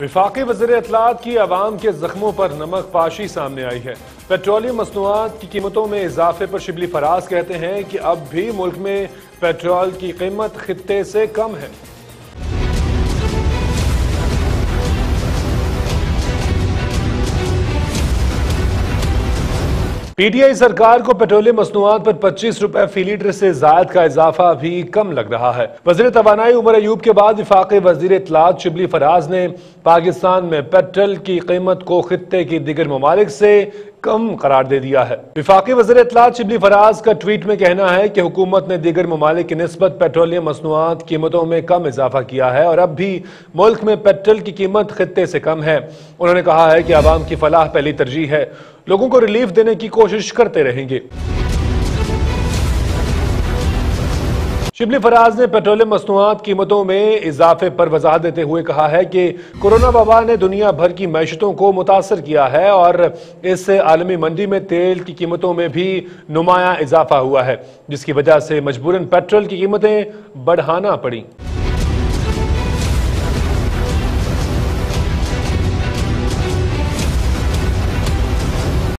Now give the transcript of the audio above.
वफाकी वज़ीर इत्तलात की अवाम के जख्मों पर नमक पाशी सामने आई है। पेट्रोलियम मसनूआत की कीमतों में इजाफे पर शिबली फराज कहते हैं कि अब भी मुल्क में पेट्रोल की कीमत खित्ते से कम है। पीटीआई सरकार को पेट्रोलियम मसनूआत पर 25 रुपए फी लीटर से जायद का इजाफा भी कम लग रहा है। वज़ीर तवानाई उमर अयूब के बाद वफाकी वज़ीर इत्तलात शिबली फराज ने पाकिस्तान में पेट्रोल की कीमत को खित्ते की दीगर ममालिक से कम करार दे दिया है। वफाकी वज़ीर इत्तलात शिबली फराज का ट्वीट में कहना है कि हुकूमत ने दीगर ममालिक की निस्बत पेट्रोलियम मसनूआत कीमतों में कम इजाफा किया है और अब भी मुल्क में पेट्रोल की कीमत खित्ते से कम है। उन्होंने कहा है कि आवाम की फलाह पहली तरजीह है, लोगों को रिलीफ देने की कोशिश करते रहेंगे। शिबली फराज ने पेट्रोलियम मसनूआत कीमतों में इजाफे पर वजाहत देते हुए कहा है कि कोरोना वबा ने दुनिया भर की मैशतों को मुतासर किया है और इससे आलमी मंडी में तेल की कीमतों में भी नुमाया इजाफा हुआ है, जिसकी वजह से मजबूरन पेट्रोल की कीमतें बढ़ाना पड़ी।